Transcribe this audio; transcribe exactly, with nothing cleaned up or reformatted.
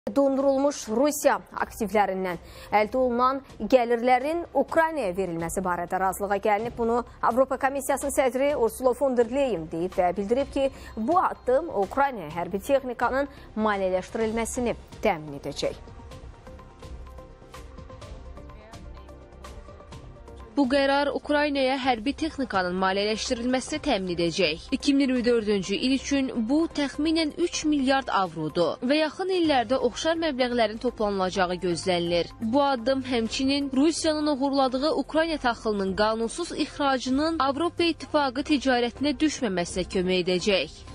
Dondurulmuş Rusiya aktivlərindən əldə olunan gəlirlərin Ukraynaya verilməsi barədə razılığa gəlinib. Bunu Avropa Komissiyasının sədri Ursula von der Leyen deyib və bildirib ki, bu addım Ukraynaya hərbi texnikanın maliyyələşdirilməsini təmin edəcək. Bu qərar Ukraynaya hərbi texnikanın maliyyələşdirilməsini təmin edəcək. iki min iyirmi dördüncü il üçün bu təxminən üç milyard avrodur və yaxın illərdə oxşar məbləğlərin toplanılacağı gözlənilir. Bu addım həmçinin Rusiyanın uğurladığı Ukrayna taxılının qanunsuz ixracının Avropa İttifaqı ticarətinə düşməməsinə kömək edəcək.